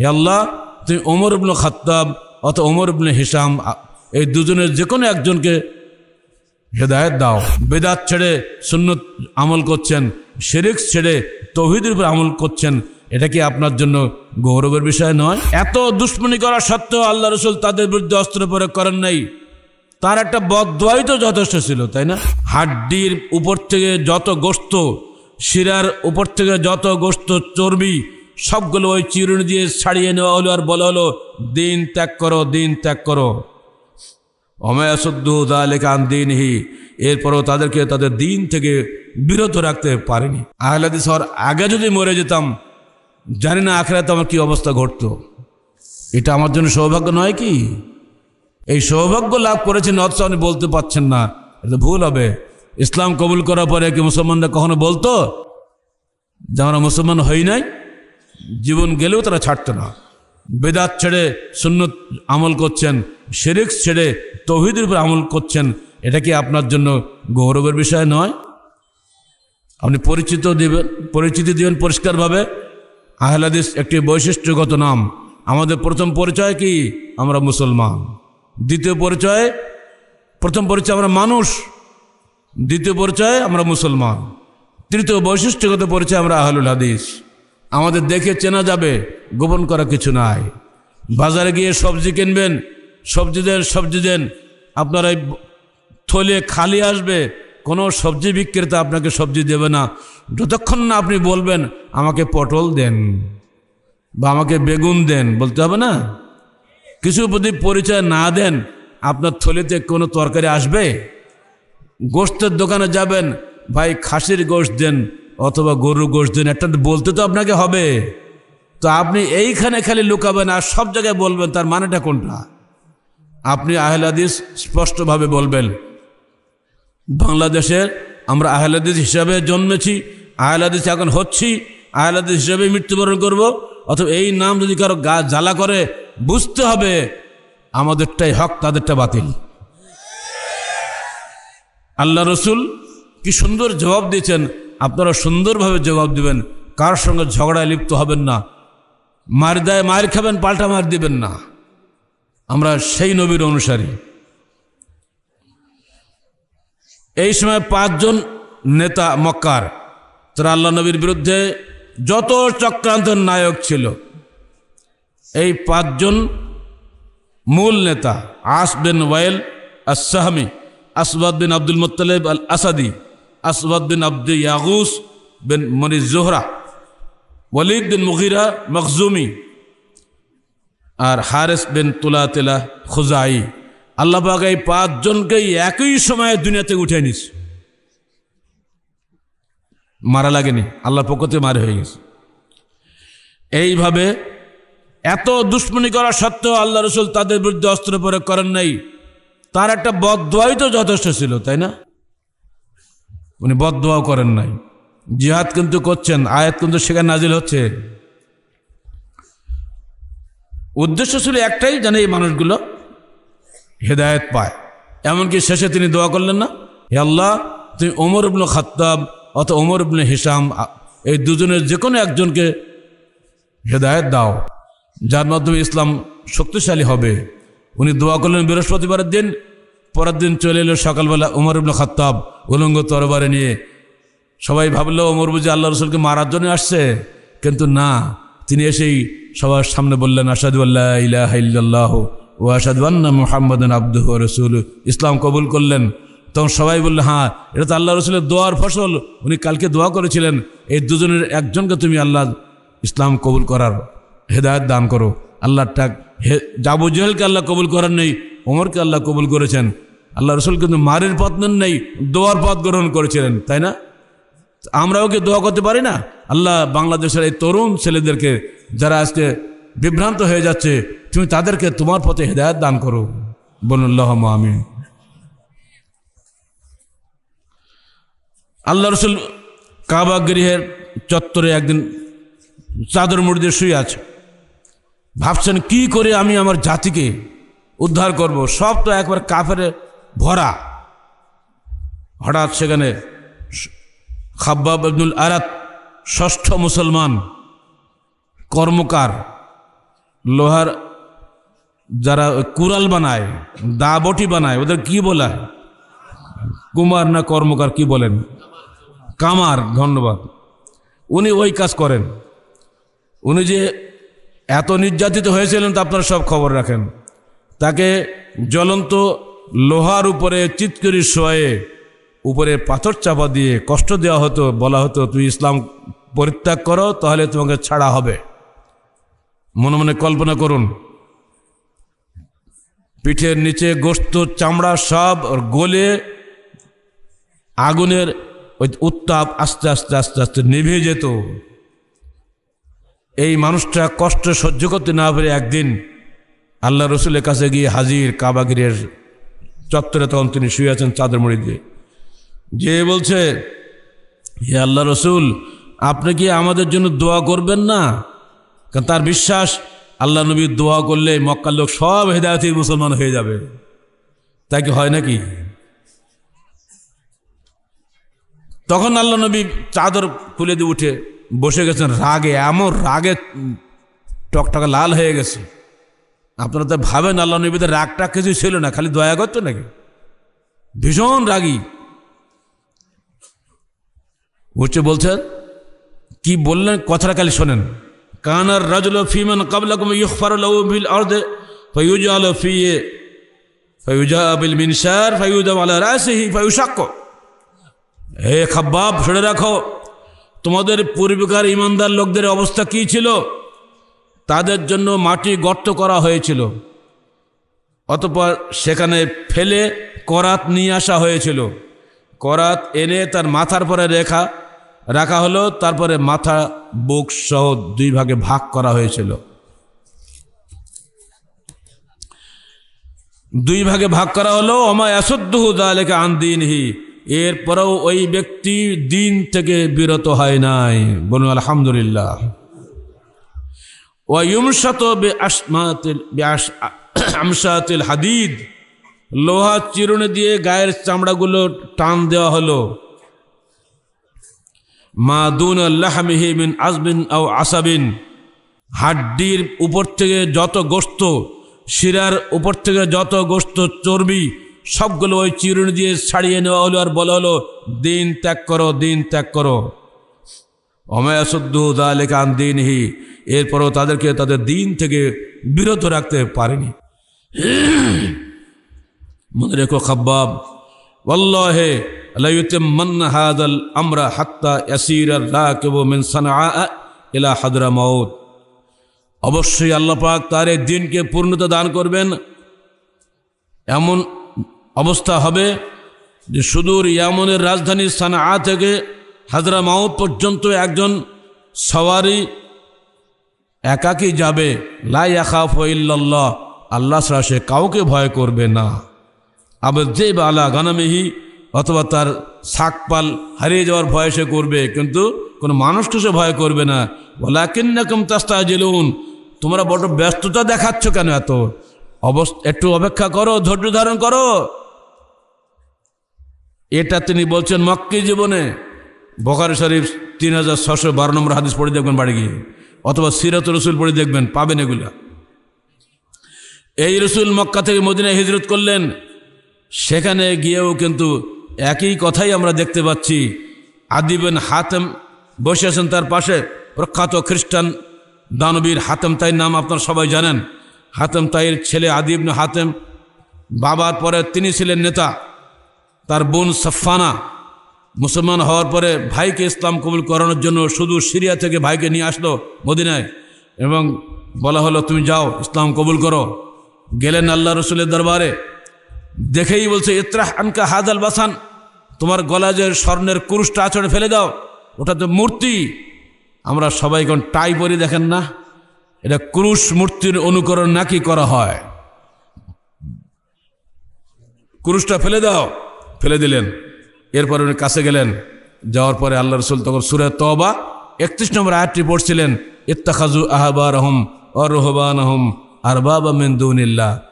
হে আল্লাহ, তুমি ওমর ইবনে খাত্তাব অথবা ওমর ইবনে হিশাম এই দুজনের যে কোনো একজনকে হেদায়েত দাও। বেদাত ছেড়ে সুন্নত আমল করছেন, শিরক ছেড়ে তাওহীদের উপর আমল করছেন, এটা কি আপনার জন্য গৌরবের বিষয় নয়? এত দুশ্মনী করা সত্ত্বেও আল্লাহ রসুল তাদের বিরুদ্ধে অস্ত্র প্রয়োগ করেন নাই। তার একটা বদদোয়াই তো যথেষ্ট ছিল, তাই না? হাড্ডির উপর থেকে যত গোশত, শিরার উপর থেকে যত গোশত, চর্বি, সবগুলো ওই চিরুনি দিয়ে ছাড়িয়ে নেওয়া হলো আর বলা হলো দিন ত্যাগ করো, দিন ত্যাগ করো। অমায়াসুদ্দু যালিকা আন দীনিহি, এরপরও তাদেরকে তাদের দিন থেকে বিরত রাখতে পারেনি। আহলে হাদিস হওয়ার আগে যদি মরে যেতাম, জানি না আখিরাতে আমার কি অবস্থা ঘটতো। এটা আমার জন্য সৌভাগ্য নয় কি? এই সৌভাগ্য লাভ করেছেন অথচ আপনি বলতে পারছেন না, এটা ভুল হবে। ইসলাম কবুল করার পরে কি মুসলমানরা কখনো বলতো যে আমরা মুসলমান হই নাই? জীবন গেলেও তারা ছাড়তো না। বেদাত ছেড়ে সুন্নত আমল করছেন, শিরক ছেড়ে তাওহীদের উপর আমল করছেন, এটা কি আপনার জন্য গৌরবের বিষয় নয়? আপনি পরিচিতি দিবেন পরিষ্কারভাবে। আহলে হাদিস একটি বৈশিষ্ট্যগত নাম। আমাদের প্রথম পরিচয় কি? আমরা মুসলমান। প্রথম পরিচয় আমরা মানুষ, দ্বিতীয় পরিচয় আমরা মুসলমান, তৃতীয় বৈশিষ্ট্যগত পরিচয় আমরা আহলুল হাদিস। আমাদের দেখে চেনা যাবে, গোপন করা কিছু নাই। বাজারে গিয়ে সবজি কিনবেন, সবজি দেন, আপনার এই থলে খালি আসবে, কোনো সবজি বিক্রেতা আপনাকে সবজি দেবে না যতক্ষণ না আপনি বলবেন আমাকে পটল দেন বা আমাকে বেগুন দেন। বলতে হবে না? কিছু যদি পরিচয় না দেন আপনার থলিতে কোনো তরকারি আসবে? গোশতের দোকানে যাবেন, ভাই খাসির গোশত দেন অথবা গরুর গোশত দেন, একটা বলতে তো আপনাকে হবে। তো আপনি এইখানে খালি লুকাবেন আর সব জায়গায় বলবেন, তার মানেটা কোনটা? আপনি আহলে হাদিস স্পষ্টভাবে বলবেন, বাংলাদেশের আমরা আহলে হাদিস হিসাবে জন্মেছি, আহলে হাদিস এখন হচ্ছি, আহলে হাদিস হিসাবে মৃত্যুবরণ করব। অথবা এই নাম যদি কারো গা জ্বালা করে, বুঝতে হবে আমাদেরটাই হক, তাদেরটা বাতিল। আল্লাহ রসুল কি সুন্দর জবাব দিয়েছেন, আপনারা সুন্দরভাবে জবাব দিবেন। কার সঙ্গে ঝগড়ায় লিপ্ত হবেন না, মার খাবেন, পাল্টা মার দিবেন না। আমরা সেই নবীর অনুসারী। এই সময় 5 জন নেতা মক্কার, তারা আল্লাহ নবীর বিরুদ্ধে যত চক্রান্তের নায়ক ছিল, এই 5 জন মূল নেতা, আস বিন ওয়াইল আস-সাহমি, আসওয়াদ বিন আব্দুল মুত্তালিব আল আসাদি, আসওয়াদ বিন আব্দুল ইয়াগুস বিন মনি জোহরা, ওয়ালিদ বিন মুগিরা মখজুমি আর হারিস বিন তুলাতিলা খুজাই। আল্লাহ পাক এই 5 জনকেই একই সময়ে দুনিয়াতে উঠে নিস, মারা লাগেনি, আল্লাহর পক্ষ থেকে মারা হয়ে গেছে। এইভাবে এত দুশ্মনী করা সত্ত্বেও আল্লাহ রসুল তাদের বিরুদ্ধে অস্ত্র প্রয়োগ করেন নাই। তার একটা বদদোয়াই তো যথেষ্ট ছিল, তাই না? উনি বদদোয়াও করেন নাই। জিহাদ কিন্তু করছেন, আয়াত কিন্তু সেখানে নাজিল হচ্ছে। উদ্দেশ্য ছিল একটাই, যেন এই মানুষগুলো হেদায়েত পায়। এমনকি শেষে তিনি দোয়া করলেন না, হে আল্লাহ, তুমি ওমর ইবনে খাত্তাব অথবা ওমর ইবনে হিশাম এই দুজনের যে কোনো একজনকে হেদায়েত দাও, যার মাধ্যমে ইসলাম শক্তিশালী হবে। উনি দোয়া করলেন বৃহস্পতিবারের দিন। পরের দিন চলে এলো সকালবেলা ওমর ইবনে খাত্তাব উলঙ্গ তরবারে নিয়ে। সবাই ভাবলো ওমর বুঝি আল্লাহ রসুলকে মারার জন্য আসছে, কিন্তু না, তিনি এসেই সবার সামনে বললেন আশহাদু আল্লা ইলাহা ইল্লাল্লাহু ওয়া আশহাদু আন্না মুহাম্মাদান আবদুহু ওয়া রাসূলুহু। ইসলাম কবুল করলেন। তখন সবাই বললো, হ্যাঁ, এটা তো আল্লাহ রসুলের দোয়ার ফসল। উনি কালকে দোয়া করেছিলেন এই দুজনের একজনকে তুমি আল্লাহ ইসলাম কবুল করার হেদায়েত দান করো। আল্লাহটা আবু জেহেলকে আল্লাহ কবুল করার নেই, ওমরকে আল্লাহ কবুল করেছেন। আল্লাহ রসুল কিন্তু মারের পথ নেন নেই, দোয়ার পথ গ্রহণ করেছিলেন, তাই না? আমরাও কি দোয়া করতে পারি না? আল্লাহ বাংলাদেশের এই তরুণ ছেলেদেরকে যারা আজকে বিভ্রান্ত হয়ে যাচ্ছে, তুমি তাদেরকে তোমার পথে হেদায়েত দান করো। বলুন আল্লাহুম্মা আমিন। আল্লাহ রসুল কাবা গৃহের চত্বরে একদিন চাদর মুড়ি দিয়ে শুয়ে আছে। ভাবছেন কি করে আমি আমার জাতিকে উদ্ধার করব, সব তো একবার কাফেরে ভরা। হঠাৎ সেখানে খাব্বাব ইবনুল আরাত, ষষ্ঠ মুসলমান কর্মকার, লোহার যারা কুড়াল বানায়, দা বটি বানায়, ওদের কি বলা, কুমার না কর্মকার কি বলেন, কামার, ধন্যবাদ। উনি ওই কাজ করেন। উনি যে এত নির্যাতিত হয়েছিলেন তা আপনারা সব খবর রাখেন। তাকে জ্বলন্ত লোহার উপরে চিৎকারি শোয়ে উপরে পাথর চাপা দিয়ে কষ্ট দেওয়া হতো, বলা হতো তুই ইসলাম পরিত্যাগ করো তাহলে তোমাকে ছাড়া হবে। মনে মনে কল্পনা করুন, পিঠের নিচে গোশত চামড়া সব গলে আগুনের ওই উত্তাপ আস্তে আস্তে আস্তে আস্তে নিভে যেত। এই মানুষটা কষ্ট সহ্য করতে না পেরে একদিন আল্লাহ রসুলের কাছে গিয়ে হাজির, কাবাগিরের চত্বরে। তখন তিনি শুয়ে আছেন চাদর মুড়ি দিয়ে। যে বলছে, হে আল্লাহ রসুল, আপনি কি আমাদের জন্য দোয়া করবেন না? কারণ তার বিশ্বাস আল্লাহ নবী দোয়া করলে মক্কার লোক সব হেদায়েতি মুসলমান হয়ে যাবে। তাই কি হয় নাকি? তখন আল্লাহ নবী চাদর খুলে দিয়ে উঠে বসে গেছেন রাগে, এমন রাগে টকটকা লাল হয়ে গেছে। আপনারা তো ভাবেন আল্লাহ নবীদের রাগটা কিছু ছিল না, খালি দয়া করতো নাকি? ভীষণ রাগী। উঠে বলছেন, কি বললেন কথাটা খালি শোনেন। কানার রাজুল ফিমান কাবলাকুম ইগফারু লাহু বিল আরদি ফায়ুজালু ফিহি ফায়ুজা বিল মিনশার ফায়ুদা আলা রাসিহি ফায়ুশাক্কু। হে খাব্বাব, শুনে রাখো, তোমাদের পূর্বেকার ইমানদার লোকদের অবস্থা কি ছিল? তাদের জন্য মাটি গর্ত করা হয়েছিল, অতঃপর সেখানে ফেলে করাত নিয়ে আসা হয়েছিল। করাত এনে তার মাথার পরে রাখা হলো, তারপরে মাথা বুক সহ দুই ভাগে ভাগ করা হয়েছিল। দুই ভাগে ভাগ করা হলো। ওমা ইয়াসুদ্দুহু যালিকা আন দীনিহি, এরপরেও ওই ব্যক্তি দিন থেকে বিরত হয় নাই। বলুন আলহামদুলিল্লাহ। ওয়া ইউমশাতু বিআমশাতিল হাদিদ, লোহা চিরুনি দিয়ে গায়ের চামড়াগুলো টান দেওয়া হলো। মা দুনা লাহমিহি মিন আজবিন আও আসাবিন, হাড্ডির উপর থেকে যত গোশত, শিরার উপর থেকে যত গোশত, চর্বি, সবগুলো ওই চিরুনি দিয়ে ছাড়িয়ে নেওয়া হলো। আর বলা হলো দিন ত্যাগ করো, দিন ত্যাগ করো। ওমা ইয়াসুদ্দুহু যালিকা আন দীনিহি, এরপরও তাদেরকে তাদের দিন থেকে বিরত রাখতে পারেনি। মনে রেখো খাব্বাব, ওয়াল্লাহি লা ইউতিম্মান্না হাযাল আমরা হাত্তা ইয়াসিরা রাকিবু মিন সানআ ইলা হাদরামাউত। অবশ্যই আল্লাহ পাক তার এই দিনকে পূর্ণতা দান করবেন। এমন অবস্থা হবে যে সুদূর ইয়ামনের রাজধানী সানআ থেকে হাদরামাউত পর্যন্ত একজন সওয়ারি একাকী যাবে। লা ইয়াখাফু ইল্লাল্লাহ, আল্লাহ ছাড়া সে কাউকে ভয় করবে না। আবার যে আলা গানামিহি, অথবা তার শাকপাল হারিয়ে যাওয়ার ভয় সে করবে, কিন্তু কোনো মানুষকে সে ভয় করবে না। ওয়ালাকিন্নাকুম তাস্তাজিলুন, তোমরা বড় ব্যস্ততা দেখাচ্ছ কেন? এত একটু অপেক্ষা করো, ধৈর্য ধারণ করো। এটা তিনি বলছেন মক্কি জীবনে। বুখারী শরীফ 3612 নম্বর হাদিস পড়ে দেখবেন বাড়ি গিয়ে, অথবা সিরাতুর রাসূল পড়ে দেখবেন, পাবেন এগুলা। এই রসুল মক্কা থেকে মদিনায় হিজরত করলেন। সেখানে গিয়েও কিন্তু একই কথাই আমরা দেখতে পাচ্ছি। আদি বিন হাতেম বসে আছেন তার পাশে, প্রখ্যাত খ্রিস্টান দানবীর হাতেম তাইর নাম আপনারা সবাই জানেন। হাতেম তাইর ছেলে আদি ইবনে হাতেম, বাবার পরে তিনি ছিলেন নেতা। তার বোন সাফানা মুসলমান হওয়ার পরে ভাইকে ইসলাম কবুল করানোর জন্য শুধু সিরিয়া থেকে ভাইকে নিয়ে আসলো মদিনায়, এবং বলা হলো তুমি যাও ইসলাম কবুল করো। গেলেন আল্লাহ রসুলের দরবারে, দেখেই বলছে ইত্রাহ আনকা হাদাল বাসান, তোমার গলা যে স্বর্ণের কুরুশটা আছড়ে ফেলে দাও, ওটা তো মূর্তি। আমরা সবাই কোন টাই পরি দেখেন না, এটা কুরুশ মূর্তির অনুকরণ নাকি করা হয়। কুরুশটা ফেলে দাও, ফেলে দিলেন। এরপরে উনি কাছে গেলেন, যাওয়ার পরে আল্লাহ রসুল তখন সূরা তওবা 31 নম্বর আয়াতটি পড়ছিলেন, ইত্তাখাযু আহবারহুম ওয়া রুহবানহুম আরবাবা মিন দুনিল্লাহ।